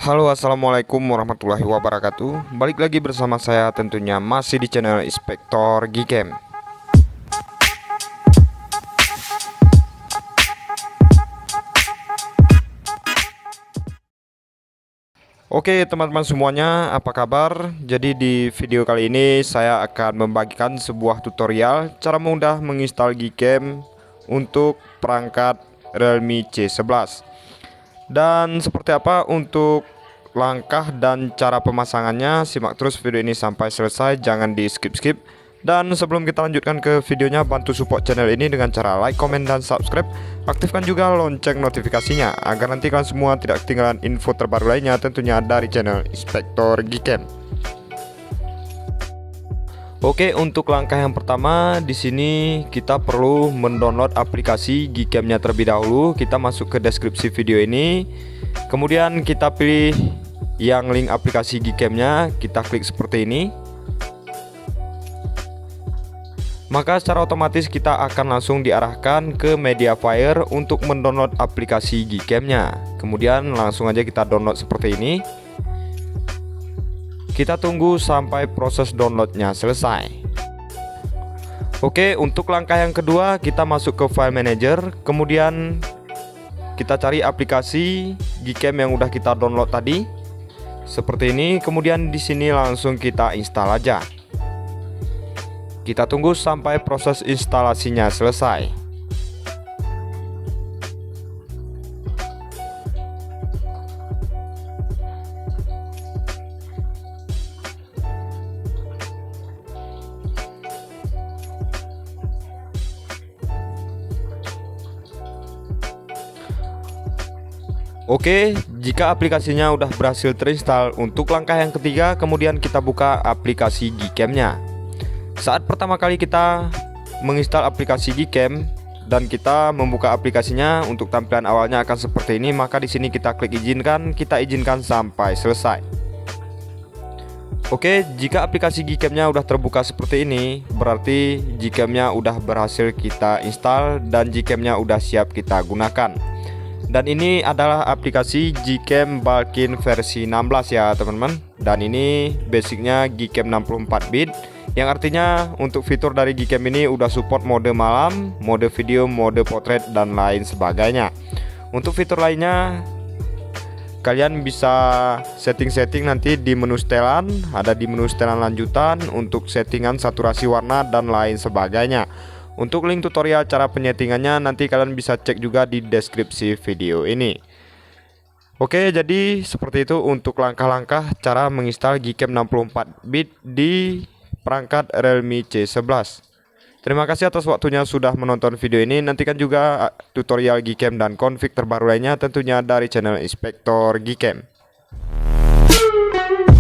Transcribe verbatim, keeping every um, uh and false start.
Halo, assalamualaikum warahmatullahi wabarakatuh. Balik lagi bersama saya tentunya masih di channel Inspektor Gcam. Oke teman-teman semuanya, apa kabar? Jadi di video kali ini saya akan membagikan sebuah tutorial cara mudah menginstal Gcam untuk perangkat Realme C sebelas. Dan seperti apa untuk langkah dan cara pemasangannya, simak terus video ini sampai selesai, jangan di skip-skip. Dan sebelum kita lanjutkan ke videonya, bantu support channel ini dengan cara like, komen, dan subscribe. Aktifkan juga lonceng notifikasinya agar nanti kalian semua tidak ketinggalan info terbaru lainnya tentunya dari channel Inspektor Gcam. Oke, untuk langkah yang pertama di sini kita perlu mendownload aplikasi Gcam-nya terlebih dahulu. Kita masuk ke deskripsi video ini, kemudian kita pilih yang link aplikasi Gcam-nya, kita klik seperti ini. Maka secara otomatis kita akan langsung diarahkan ke Mediafire untuk mendownload aplikasi Gcam-nya. Kemudian langsung aja kita download seperti ini. Kita tunggu sampai proses downloadnya selesai. Oke, untuk langkah yang kedua kita masuk ke file manager, kemudian kita cari aplikasi Gcam yang udah kita download tadi seperti ini. Kemudian di sini langsung kita install aja. Kita tunggu sampai proses instalasinya selesai. Oke, jika aplikasinya udah berhasil terinstall, untuk langkah yang ketiga kemudian kita buka aplikasi Gcam-nya. Saat pertama kali kita menginstal aplikasi Gcam dan kita membuka aplikasinya, untuk tampilan awalnya akan seperti ini. Maka di sini kita klik izinkan, kita izinkan sampai selesai. Oke, jika aplikasi Gcam-nya udah terbuka seperti ini, berarti Gcam-nya udah berhasil kita install dan Gcam-nya udah siap kita gunakan. Dan ini adalah aplikasi Gcam Bulkin versi enam belas ya teman-teman. Dan ini basicnya Gcam enam puluh empat bit, yang artinya untuk fitur dari Gcam ini udah support mode malam, mode video, mode potret, dan lain sebagainya. Untuk fitur lainnya kalian bisa setting-setting nanti di menu setelan, ada di menu setelan lanjutan untuk settingan saturasi warna dan lain sebagainya. Untuk link tutorial cara penyetingannya nanti kalian bisa cek juga di deskripsi video ini. Oke, jadi seperti itu untuk langkah-langkah cara menginstal Gcam enam puluh empat bit di perangkat Realme C sebelas. Terima kasih atas waktunya sudah menonton video ini. Nantikan juga tutorial Gcam dan config terbaru lainnya tentunya dari channel Inspektor Gcam.